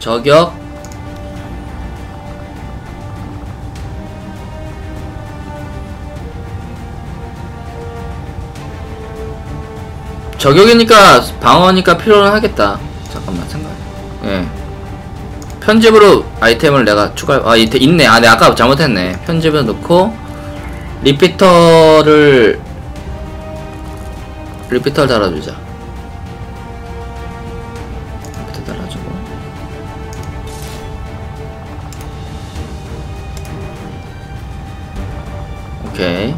저격. 저격이니까 방어니까 필요는 하겠다. 잠깐만 생각. 예. 편집으로 아이템을 내가 추가. 아 있네. 아 내가 아까 잘못했네. 편집에 넣고 리피터를 달아주자. 리피터 달아주고. 오케이.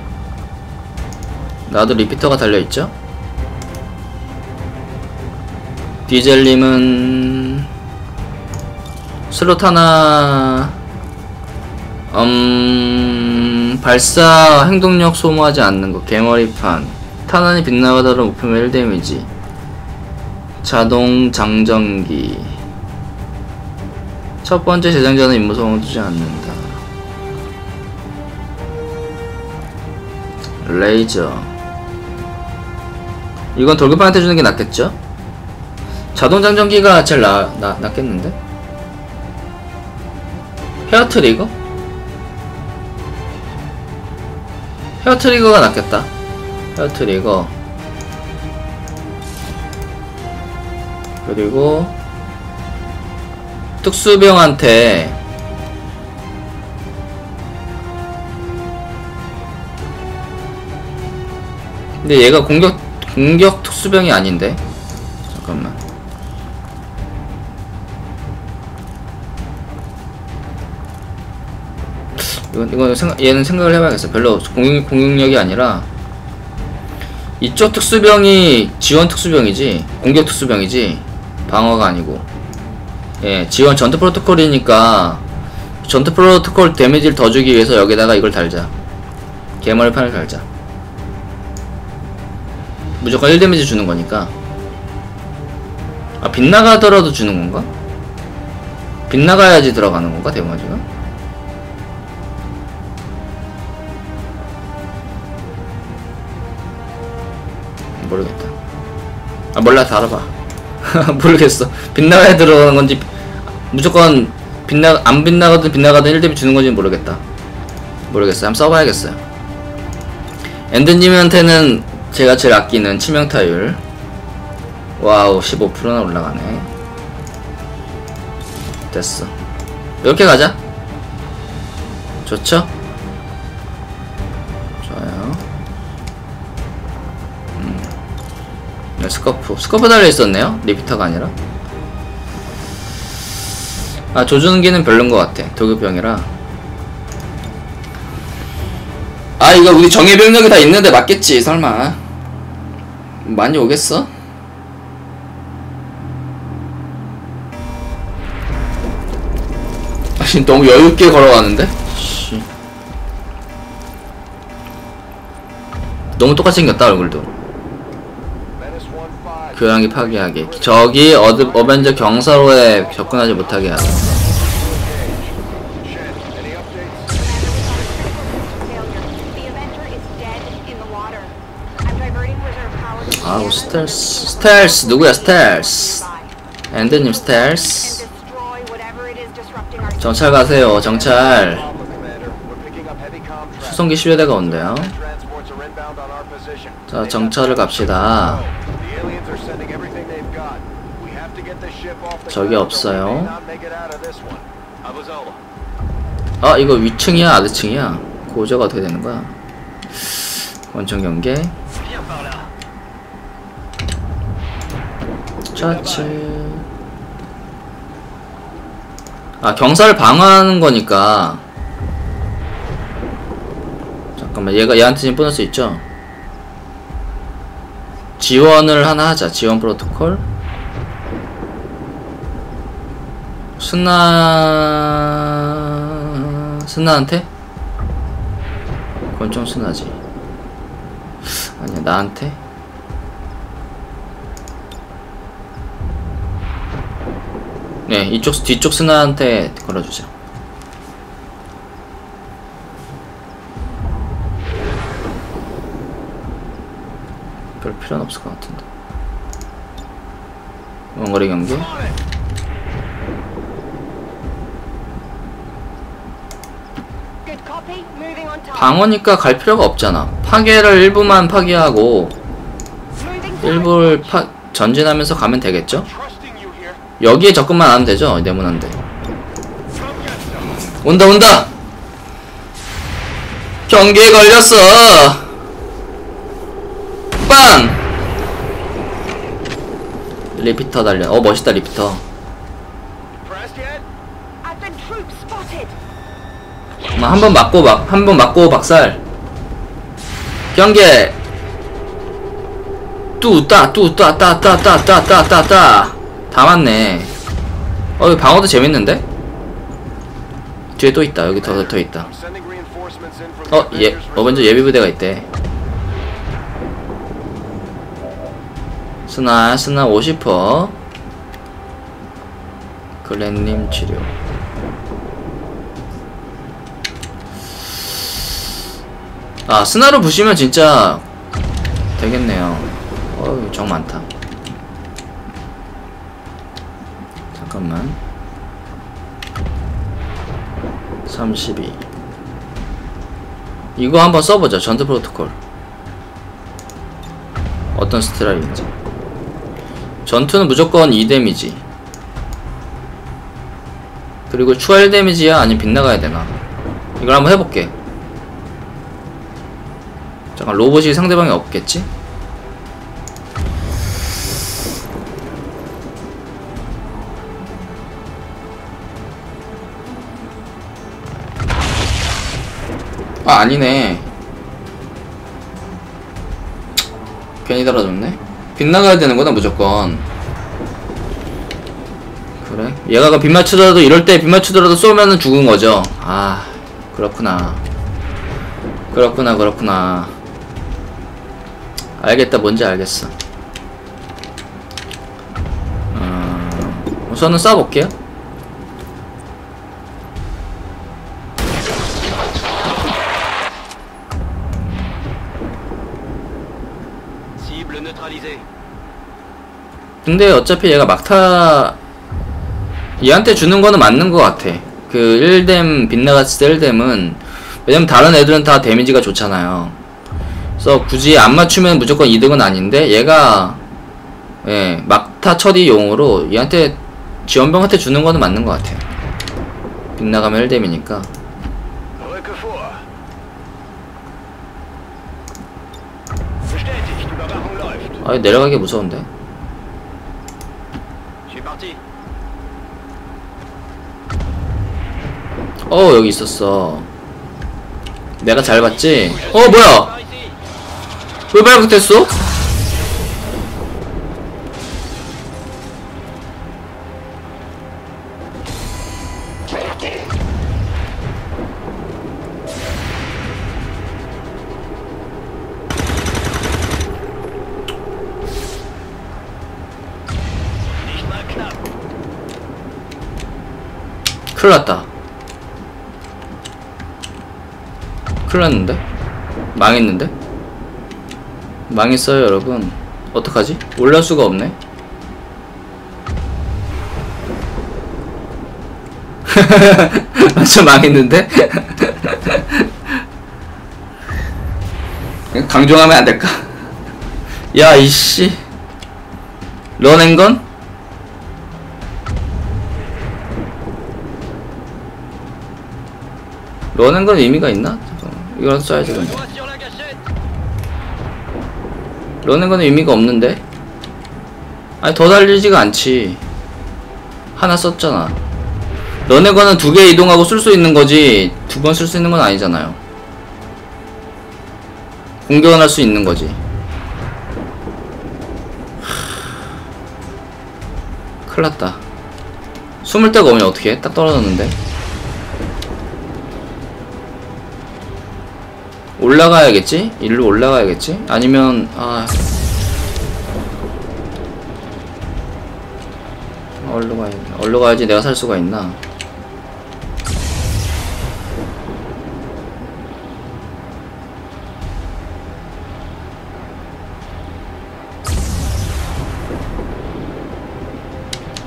나도 리피터가 달려있죠? 디젤님은 슬롯 하나. 발사 행동력 소모하지 않는 거. 개머리판. 탄환이 빗나가도록 목표면 1 데미지. 자동 장전기. 첫 번째 재장전은 임무 소모를 두지 않는다. 레이저. 이건 돌격반한테 주는 게 낫겠죠? 자동 장전기가 제일 낫겠는데? 헤어 트리거? 헤어 트리거가 낫겠다. 헤어 트리거. 그리고 특수병한테 근데 얘가 공격 특수병이 아닌데? 잠깐만. 얘는 생각을 해봐야겠어. 별로 공격력이 아니라 이쪽 특수병이 지원 특수병이지, 공격 특수병이지 방어가 아니고. 예, 지원 전투 프로토콜이니까 전투 프로토콜 데미지를 더 주기 위해서 여기다가 이걸 달자. 개머리판을 달자. 무조건 1 데미지 주는 거니까. 아, 빗나가더라도 주는 건가? 빗나가야지 들어가는 건가, 데미지가? 모르겠다. 아, 몰라. 다 알아봐. 모르겠어. 빗나가야 들어가는 건지 무조건 안 빗나가든 빗나가든 1 데미지 주는 건지 모르겠다. 모르겠어요. 한번 써봐야겠어요. 엔드님한테는 제가 제일 아끼는 치명타율. 와우, 15%나 올라가네. 됐어. 이렇게 가자. 좋죠? 좋아요. 스커프 달려있었네요? 리피터가 아니라. 아, 조준기는 별론 것 같아. 도급병이라. 아, 이거 우리 정예병력이 다 있는데 맞겠지, 설마. 많이 오겠어? 아니, 너무 여유있게 걸어가는데? 씨. 너무 똑같이 생겼다, 얼굴도. 교양이 파괴하게. 저기 어벤져 경사로에 접근하지 못하게 하게. 아우, 스텔스 누구야? 스텔스. 엔드님 스텔스. 정찰 가세요. 정찰. 수송기 시외대가 온대요. 자, 정찰을 갑시다. 저기 없어요. 아, 이거 위층이야? 아래층이야? 고저가 어떻게 되는 거야? 원천 경계. 차츠. 아, 경사를 방어하는 거니까. 잠깐만, 얘한테 지금 보너스 있죠? 지원을 하나 하자. 지원 프로토콜. 스나한테? 그건 좀 스나지. 아니야, 나한테? 네, 뒤쪽 스나한테 걸어주자. 별 필요는 없을 것 같은데. 원거리 경기. 방어니까 갈 필요가 없잖아. 파괴를 일부만 파괴하고 일부를 전진하면서 가면 되겠죠? 여기에 접근만 안 하면 되죠? 네모난데. 온다 온다! 경계에 걸렸어! 빵! 리피터 달려. 멋있다 리피터. 한번 맞고 박살. 경계. 뚜따 다 맞네. 이거 방어도 재밌는데? 뒤에 또 있다. 여기 더 있다. 먼저 예비부대가 있대. 스나 50%. 글렌님 치료. 스나로 부시면 진짜 되겠네요. 정 많다. 잠깐만. 32. 이거 한번 써보자. 전투 프로토콜. 어떤 스트라이크인지. 전투는 무조건 2 데미지. 그리고 추가 1 데미지야? 아니면 빗나가야 되나? 이걸 한번 해볼게. 잠깐, 로봇이 상대방이 없겠지? 아니네. 괜히 달아줬네. 빗나가야 되는구나 무조건. 그래? 얘가 빗 맞추더라도, 이럴 때 빗 맞추더라도 쏘면은 죽은거죠. 그렇구나. 알겠다. 뭔지 알겠어. 우선은 쏴볼게요. 근데 어차피 얘가 막타 얘한테 주는 거는 맞는 것 같아. 그 1뎀 빗나갔을 때 1뎀은, 왜냐면 다른 애들은 다 데미지가 좋잖아요. 그래서 굳이 안 맞추면 무조건 이득은 아닌데, 얘가 막타 처리용으로 얘한테, 지원병한테 주는 거는 맞는 것 같아요. 빗나가면 1뎀이니까. 내려가기 무서운데. 여기 있었어. 내가 잘 봤지? 뭐야? 왜 발각됐어? 큰일났다. 큰일났는데? 망했는데? 망했어요 여러분. 어떡하지? 올라올 수가 없네. 완전 망했는데? 강종하면 안될까? 야 이씨, 런앤건? 런앤건 의미가 있나? 이거라도 써야지. 근데 런앤건은 의미가 없는데? 더 달리지가 않지. 하나 썼잖아. 런앤건은 2개 이동하고 쓸 수 있는 거지 2번 쓸 수 있는 건 아니잖아요. 공격은 할 수 있는 거지. 큰일났다. 숨을 데가 없냐 어떡해. 딱 떨어졌는데. 올라가야겠지? 일로 올라가야겠지? 아니면 얼로 가야지. 내가 살 수가 있나?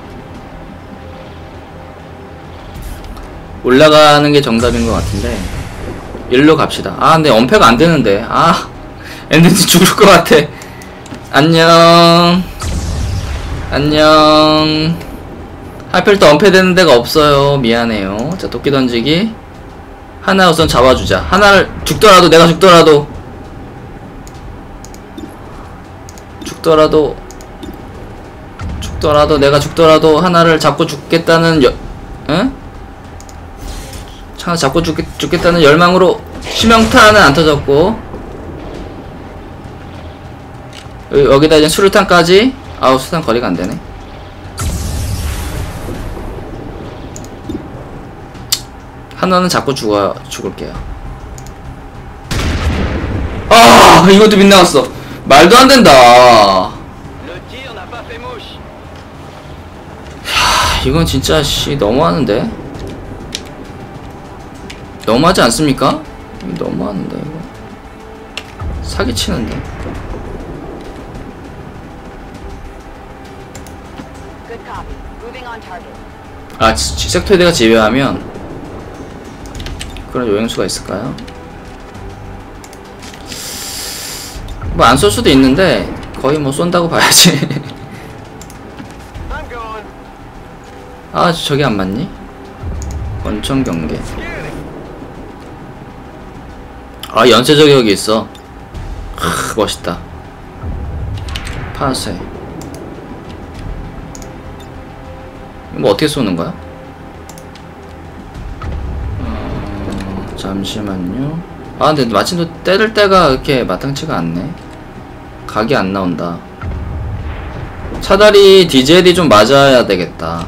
올라가는 게 정답인 것 같은데. 일로 갑시다. 아 근데 엄폐가 안되는데. 아 엔드님 죽을것 같아. 안녕. 안녕. 하필 또 엄폐되는 데가 없어요. 미안해요. 자 도끼 던지기. 하나 우선 잡아주자. 하나를 죽더라도, 내가 죽더라도 내가 죽더라도 하나를 잡고 죽겠다는 응? 하나 잡고 죽겠다는 열망으로. 치명타는 안 터졌고, 여기다 이제 수류탄까지. 아우 수류탄 거리가 안 되네. 하나는 잡고 죽을게요. 아 이것도 빗나갔어. 말도 안 된다. 야 이건 진짜 씨 너무하는데. 너무하지 않습니까? 너무하는데 이거. 사기치는데. 아 섹토이드가 지배하면 그런 요행수가 있을까요? 뭐 안 쏠 수도 있는데 거의 뭐 쏜다고 봐야지. 아 저기 안 맞니? 권총 경계. 아 연쇄 저격이 있어. 멋있다. 파세. 뭐 어떻게 쏘는 거야? 잠시만요. 아 근데 마침 또 때릴 때가 이렇게 마땅치가 않네. 각이 안 나온다. 차라리 DZL이 좀 맞아야 되겠다.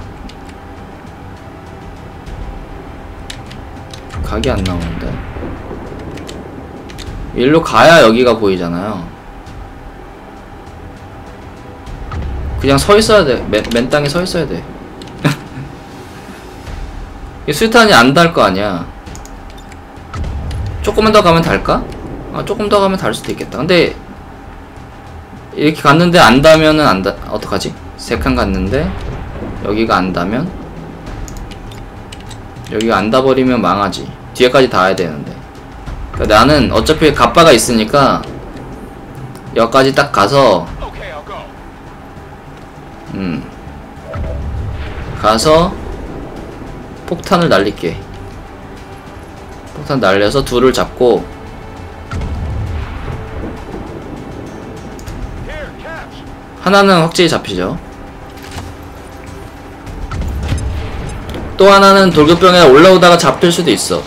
각이 안 나오는데. 일로 가야 여기가 보이잖아요. 그냥 서 있어야 돼. 맨 땅에 서 있어야 돼. 이 수류탄이 안 달 거 아니야. 조금만 더 가면 달까? 아 조금 더 가면 달 수도 있겠다. 근데 이렇게 갔는데 안 닿으면은 어떡하지? 3칸 갔는데 여기가 안 닿으면, 여기가 안 닿아버리면 망하지. 뒤에까지 닿아야 되는데. 그러니까 나는 어차피 갑바가 있으니까 여기까지 딱 가서 가서 폭탄을 날릴게. 폭탄 날려서 둘을 잡고, 하나는 확실히 잡히죠. 또 하나는 돌격병에 올라오다가 잡힐 수도 있어.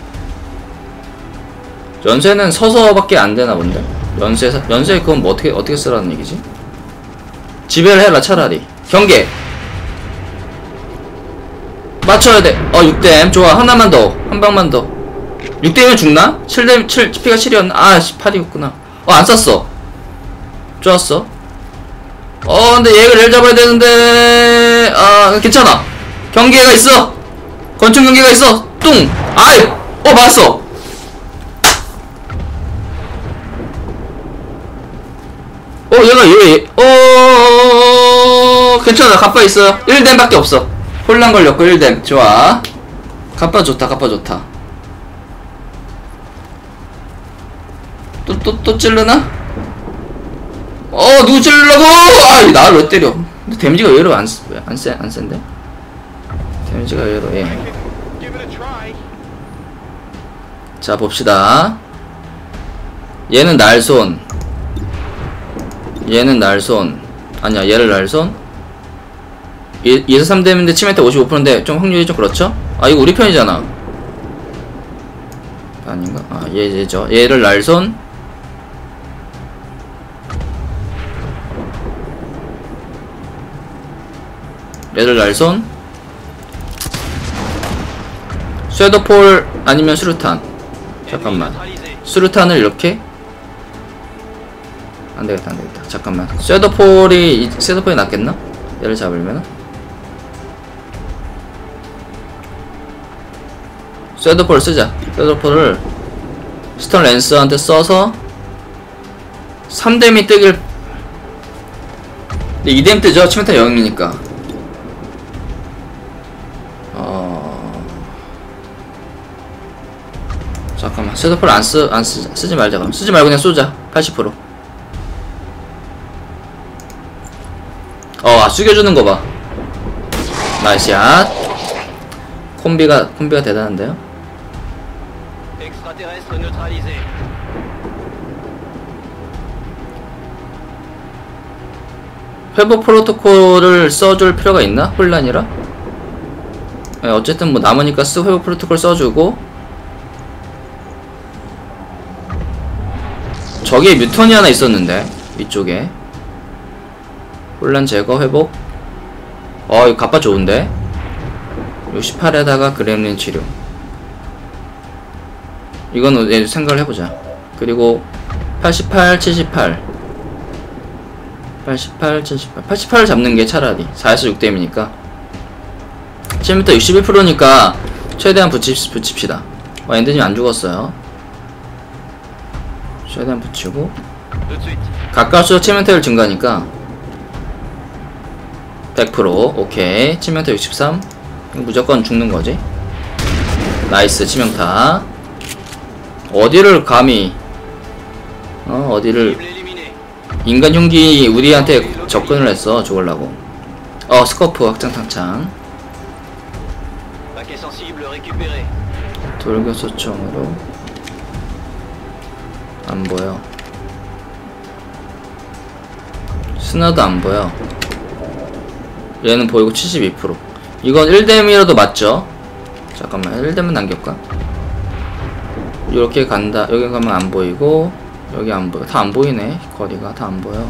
연쇄는 서서밖에 안 되나 본데. 연쇄 그건 뭐 어떻게 쓰라는 얘기지? 지배를 해라 차라리. 경계 맞춰야 돼. 6댐 좋아. 하나만 더, 한 방만 더. 6댐이면 죽나? 7댐 7 피가 7이었나? 아 18이었구나. 안 쐈어. 좋았어. 근데 얘를 잡아야 되는데. 아 괜찮아. 경계가 있어. 권총 경계가 있어. 뚱. 아이 맞았어. 얘가 괜찮아. 갑바 있어요. 1댐밖에 없어. 혼란 걸렸고 1댐. 좋아. 갑바 좋다. 갑바 좋다. 또 찔르나? 누구 찔르려고! 나를 왜 때려? 근데 데미지가 의외로 안 센데? 데미지가 의외로, 예. 자, 봅시다. 얘는 날손. 얘는 날손. 아니야, 얘를 날손. 2에서 3댐인데 치명타 55%인데 좀 확률이 좀 그렇죠? 이거 우리 편이잖아. 아닌가? 얘죠. 얘를 날손. 얘를 날손. 쇠도폴 아니면 수류탄. 잠깐만. 수류탄을 이렇게. 안되겠다. 잠깐만. 쇠도폴이 낫겠나? 얘를 잡으면은. 쇠도폴을 쓰자. 쇠도폴을 스턴 랜스한테 써서 3댐이 뜨길. 근데 2댐 뜨죠? 치명타 0이니까. 잠깐만 셋업을 쓰지 말자. 그럼 쓰지 말고 그냥 쏘자. 80%. 숙여주는 거 봐. 나이스 샷. 콤비가 대단한데요? 회복 프로토콜을 써줄 필요가 있나? 혼란이라? 네, 어쨌든 뭐 남으니까 회복 프로토콜 써주고. 저기에 뮤턴이 하나 있었는데 이쪽에 혼란 제거 회복. 이거 갑바 좋은데. 68에다가 그렘린 치료. 이건 생각을 해보자. 그리고 88, 78 88, 78 88을 잡는 게 차라리 4에서 6댐이니까 7m 61%니까 최대한 붙입시다. 엔드님 안 죽었어요. 최대한 붙이고 가까울수록 치명타율 증가니까 100%. 오케이. 치명타 63. 무조건 죽는거지. 나이스 치명타. 어디를 감히 어디를 인간 흉기 우리한테 접근을 했어. 죽으려고. 스커프 확장탄창 돌격소총으로 안보여. 스나도 안보여. 얘는 보이고 72%. 이건 1뎀이라도 맞죠? 잠깐만 1뎀은 남길까? 이렇게 간다. 여기 가면 안 보이고 여기 안 보여. 다 안 보이네. 거리가 다 안 보여.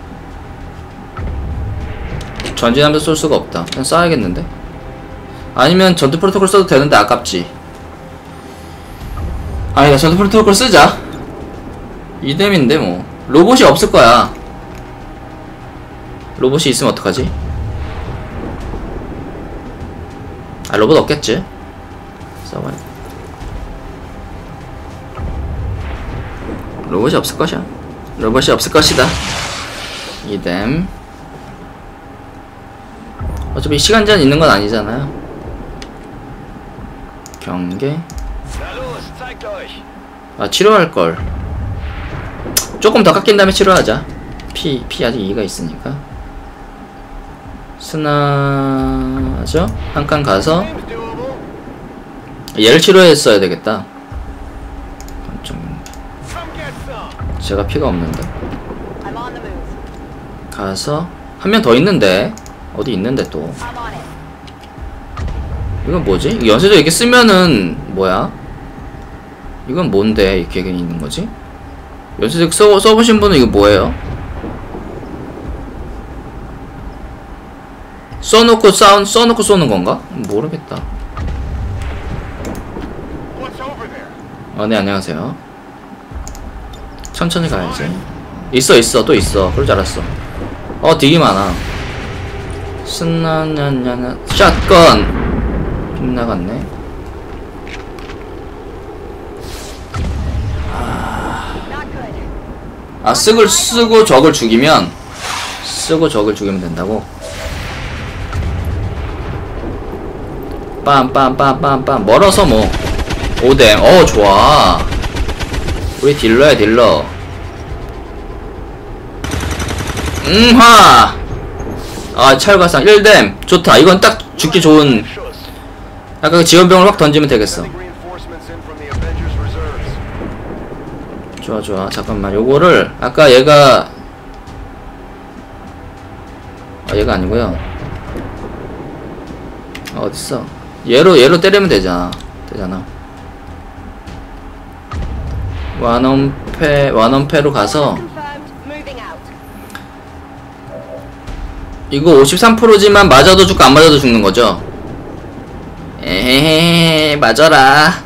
전진하면서 쏠 수가 없다. 그냥 쏴야겠는데? 아니면 전투 프로토콜 써도 되는데 아깝지. 아니다. 전투 프로토콜 쓰자. 2뎀인데 뭐 로봇이 없을 거야. 로봇이 있으면 어떡하지? 로봇 없겠지? 써봐야 돼. 로봇이 없을 것이야. 로봇이 없을 것이다. 이뎀. 어차피 시간 제한 있는 건 아니잖아요. 경계. 치료할걸. 조금 더 깎인 다음에 치료하자. 피 아직 2가 있으니까. 스나죠? 한 칸 가서 얘를 치료했어야 되겠다. 제가 피가 없는데. 가서 한 명 더 있는데 어디 있는데 또. 이건 뭐지? 연쇄적 이렇게 쓰면은 뭐야? 이건 뭔데 이렇게 있는 거지? 연쇄적 써보신 분은 이거 뭐예요? 써놓고 쏘는 건가? 모르겠다. 네, 안녕하세요. 천천히 가야지. 있어, 또 있어. 그럴 줄 알았어. 되게 많아. 스나냐냐냐. 샷건! 빗나갔네. 쓰고 적을 죽이면 된다고? 빰빰빰빰빰. 멀어서 뭐. 오뎀. 좋아. 우리 딜러야, 딜러. 찰과상 1뎀. 좋다. 이건 딱 죽기 좋은. 아까 그 지원병을 확 던지면 되겠어. 좋아. 잠깐만. 요거를, 아까 얘가 아니고요. 어딨어? 얘로 때리면 되잖아. 완원패로 가서 이거 53%지만 맞아도 죽고 안 맞아도 죽는 거죠? 에헤헤 맞아라.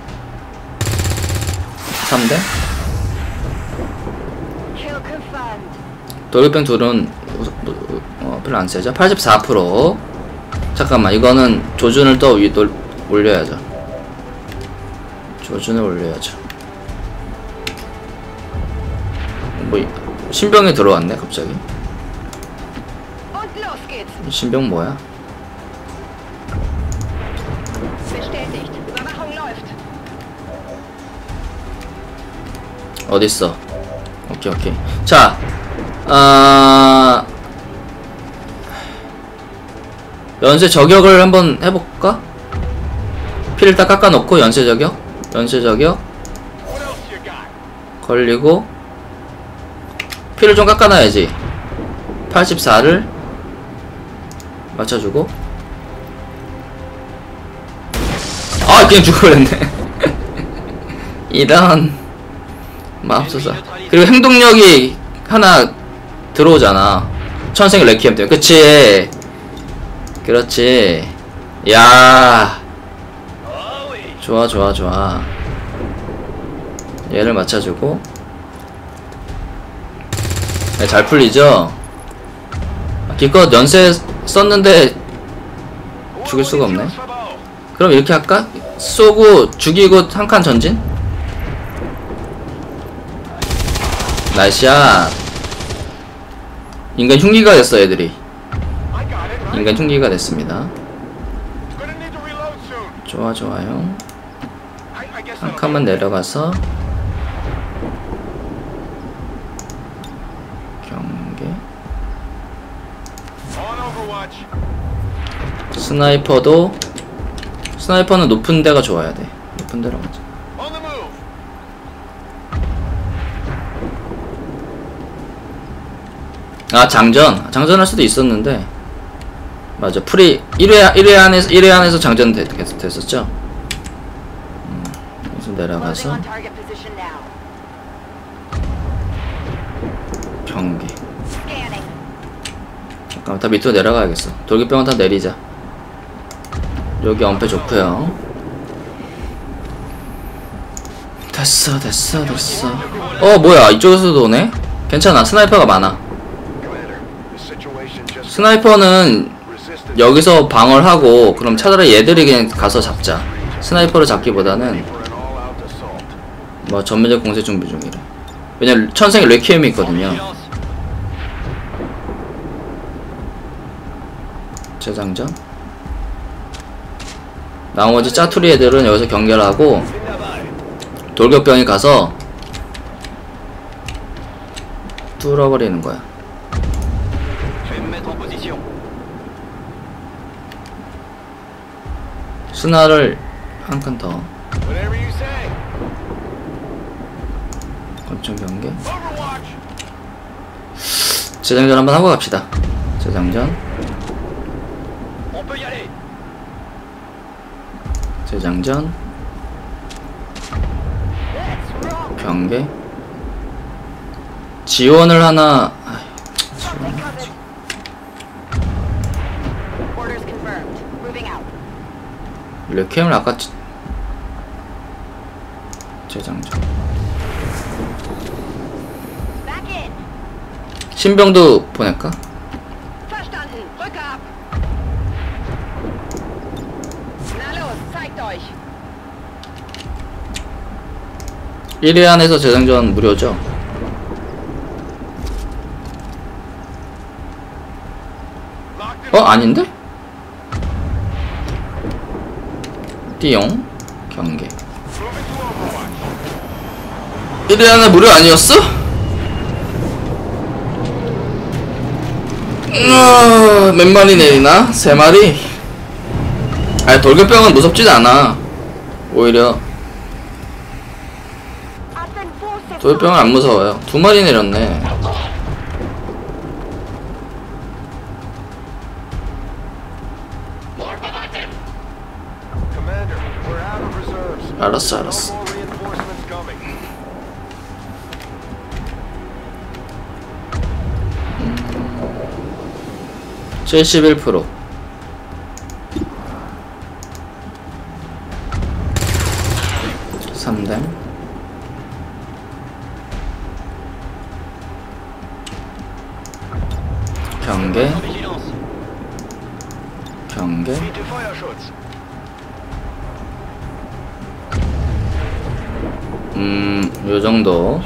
3대? 돌격병 둘은 별로 안 세죠? 84%. 잠깐만 이거는 조준을 또 올려야죠. 조준을 올려야죠. 뭐 신병이 들어왔네 갑자기. 신병 뭐야? 어딨어? 오케이 오케이. 자, 연쇄 저격을 한번 해볼까? 피를 딱 깎아놓고 연쇄 저격, 연쇄 저격 걸리고 피를 좀 깎아놔야지. 84를 맞춰주고. 아, 그냥 죽어버렸네. 이런 맙소사. 그리고 행동력이 하나 들어오잖아. 천생 레퀴엠 때문에. 그치, 그렇지. 야, 좋아 좋아 좋아. 얘를 맞춰주고. 네, 잘 풀리죠? 기껏 연쇄 썼는데 죽일 수가 없네. 그럼 이렇게 할까? 쏘고 죽이고 한 칸 전진? 나이스샷. 인간 흉기가 됐어 애들이. 인간 흉기가 됐습니다. 좋아 좋아요. 한 칸만 내려가서 경계. 스나이퍼는 높은 데가 좋아야 돼. 높은 데로 가자. 아, 장전할 수도 있었는데. 맞아. 프리 1회 안에서 장전 됐었죠. 그래서 내려가서 경계. 잠깐만, 다 밑으로 내려가야겠어. 돌기병은 다 내리자. 여기 엄폐 좋고요. 됐어. 뭐야, 이쪽에서도 오네? 괜찮아. 스나이퍼가 많아. 스나이퍼는 여기서 방어를 하고, 그럼 차라리 얘들이 그냥 가서 잡자. 스나이퍼를 잡기보다는 뭐 전면적 공세 준비 중이래. 왜냐면 천생에 레퀴엠이 있거든요. 재장전. 나머지 짜투리 애들은 여기서 경계하고 돌격병이 가서 뚫어버리는 거야. 스나를 한 칸 더. 권총 경계. 재장전 한번 하고 갑시다. 재장전. 재장전. 경계. 지원을 하나. 레퀴엠을 아까 재장전. 신병도 보낼까? 1회 안에서 재장전 무료죠? 아닌데? 띠용 경계. 1회 안에 무료 아니었어? 몇 마리 내리나? 3마리? 아니, 돌격병은 무섭지도 않아. 오히려 돌격병은 안 무서워요. 2마리 내렸네. 알았어. 71%. 경계. 요정도.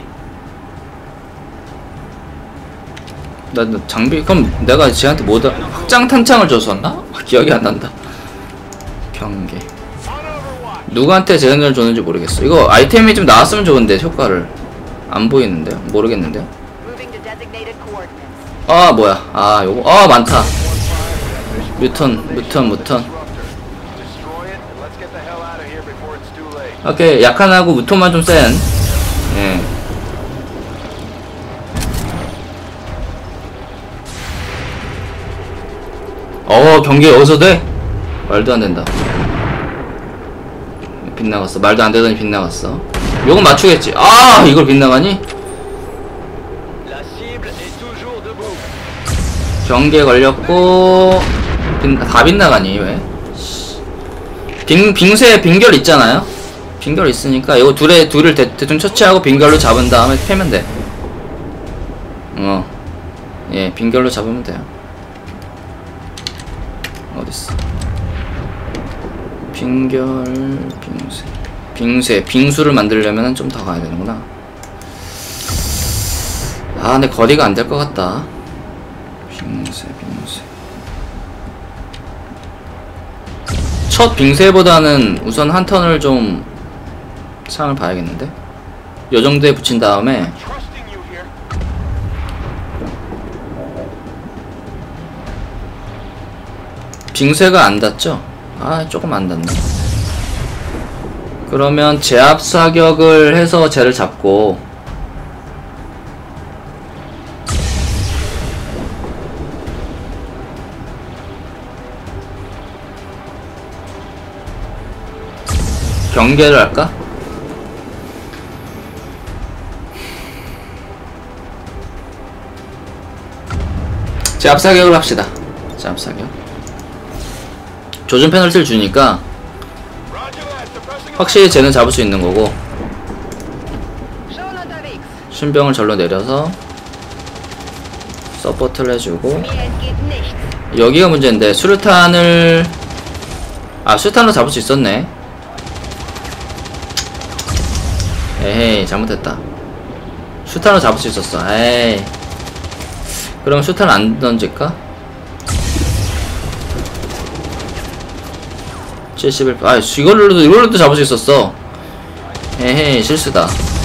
나 장비, 그럼 내가 쟤한테 뭐다 확장 탄창을 줬었나? 기억이 안 난다. 경계. 누구한테 재장전을 줬는지 모르겠어. 이거 아이템이 좀 나왔으면 좋은데, 효과를. 안 보이는데요? 모르겠는데요? 아 뭐야? 아 요거 많다. 무턴. 오케이 약한하고 무턴만 좀 센. 예. 경기 여기서 돼? 말도 안 된다. 빗나갔어. 말도 안 되더니 빗나갔어. 요건 맞추겠지. 아 이걸 빗나가니? 경계에 걸렸고 다 빗나가니 왜? 빙결 있잖아요. 빙결 있으니까 이거 둘을 대충 처치하고 빙결로 잡은 다음에 패면 돼. 예, 빙결로 잡으면 돼요. 어딨어? 빙수를 만들려면 좀 더 가야 되는구나. 아, 근데 거리가 안 될 것 같다. 빙쇄. 첫 빙쇄보다는 우선 한 턴을 좀 상을 봐야겠는데? 요 정도에 붙인 다음에 빙쇄가 안 닿죠? 아, 조금 안 닿네. 그러면 제압 사격을 해서 쟤를 잡고 경계를 할까? 제압 사격을 합시다. 제압 사격. 조준 페널티를 주니까 확실히 쟤는 잡을 수 있는 거고. 신병을 절로 내려서 서포트를 해주고. 여기가 문제인데 수류탄을 수류탄으로 잡을 수 있었네. 에헤이 잘못했다. 수탄으로 잡을 수 있었어. 에이 그럼 수탄 안 던질까? 71. 이걸로도 잡을 수 있었어. 에헤이 실수다.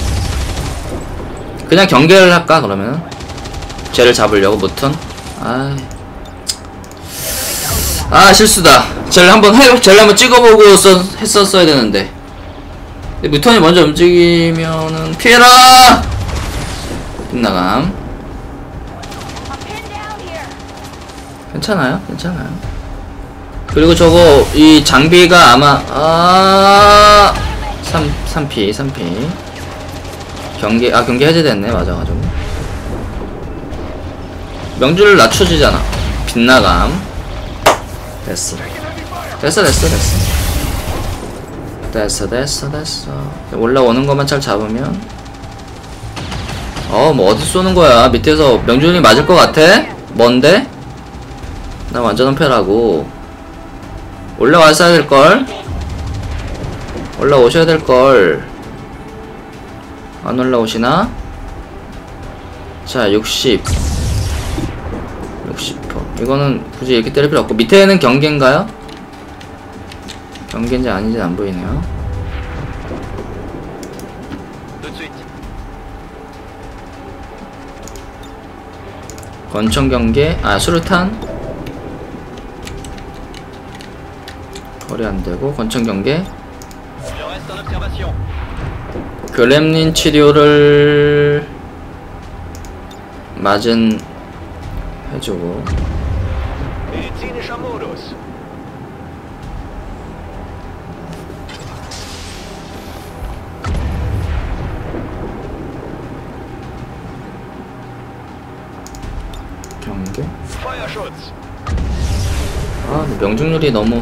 그냥 경계를 할까 그러면? 쟤를 잡으려고 무턴? 실수다. 쟤를 한번 찍어보고 했었어야 되는데. 근데 무턴이 먼저 움직이면은 피해라! 빗나감. 괜찮아요. 그리고 저거 이 장비가 아마 3P 경계 해제됐네. 맞아가지고 명중률 낮춰지잖아. 빗나감. 됐어. 올라오는 것만 잘 잡으면. 뭐 어디 쏘는 거야? 밑에서 명중률이 맞을 것 같아? 뭔데? 나 완전 은폐라고. 올라왔어야 될걸? 올라오셔야 될걸. 안 올라오시나? 자 60%. 이거는 굳이 이렇게 때릴 필요 없고. 밑에는 경계인가요? 경계인지 아닌지 안 보이네요. 권총 경계. 수류탄 거리 안 되고 권총 경계. 그렘린 치료를 맞은 해주고. 경계. 명중률이 너무.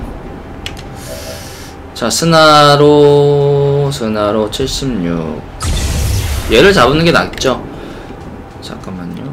자 스나로 76. 얘를 잡는 게 낫죠. 잠깐만요.